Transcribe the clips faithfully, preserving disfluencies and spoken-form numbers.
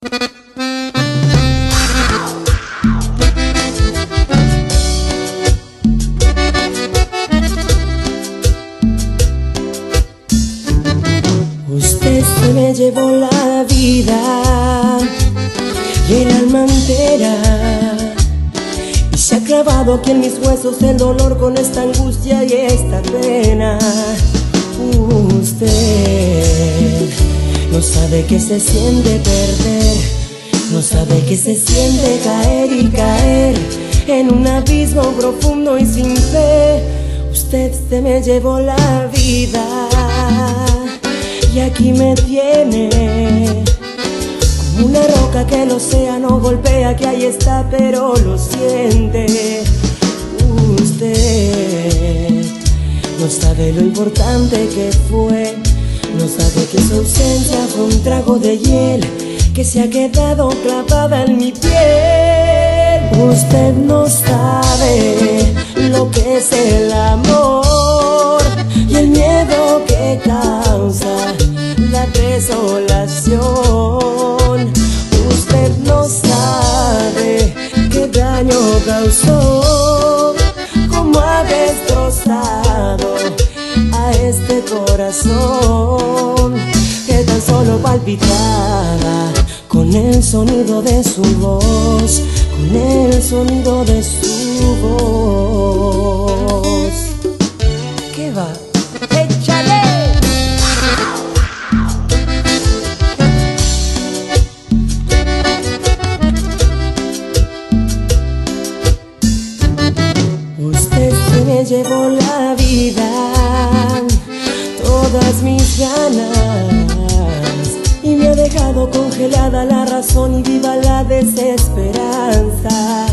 Usted se me llevó la vida y el alma entera, y se ha clavado aquí en mis huesos el dolor con esta angustia y esta pena. Usted no sabe que se siente perder, no sabe que se siente caer y caer en un abismo profundo y sin fe. Usted se me llevó la vida y aquí me tiene como una roca que el océano golpea, que ahí está pero lo siente. Usted no sabe lo importante que fue, no sabe que su ausencia fue un trago de hiel que se ha quedado clavada en mi piel. Usted no sabe lo que es el amor y el miedo que causa la desolación. Usted no sabe qué daño causó, cómo ha destrozado a este corazón que tan solo palpitaba con el sonido de su voz, con el sonido de su voz. ¿Qué va? ¡Échale! Usted se me llevó la vida, todas mis ganas, y me ha dejado congelada la razón y viva la desesperanza.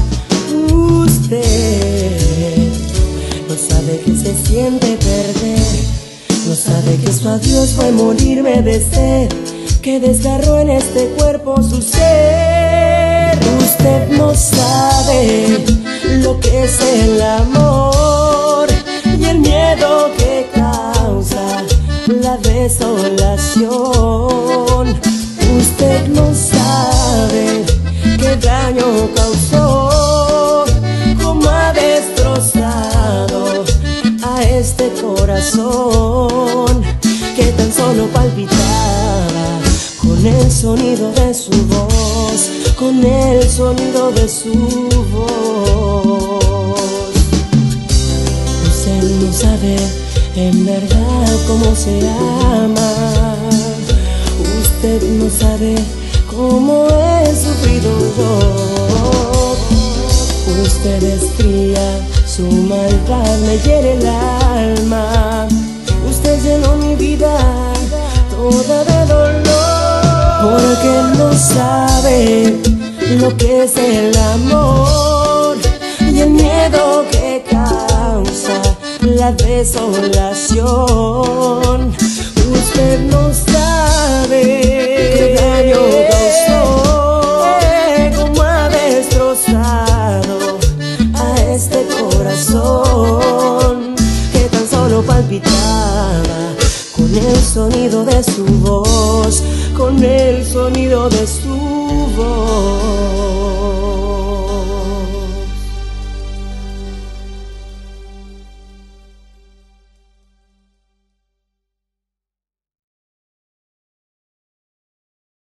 Usted no sabe que se siente perder, no sabe que su adiós fue morirme de sed, que desgarró en este cuerpo su ser. Usted no sabe lo que es el amor y el miedo que causa la desolación. Usted no sabe qué daño causó, cómo ha destrozado a este corazón que tan solo palpitaba con el sonido de su voz, con el sonido de su voz. Usted no sabe en verdad cómo se ama, usted no sabe cómo he sufrido yo. Usted es fría, su maldad me hiere el alma, usted llenó mi vida toda de dolor, porque no sabe lo que es el amor y el miedo que causa la desolación. Usted no sabe qué daño causó, cómo ha destrozado a este corazón que tan solo palpitaba con el sonido de su voz, con el sonido de su voz.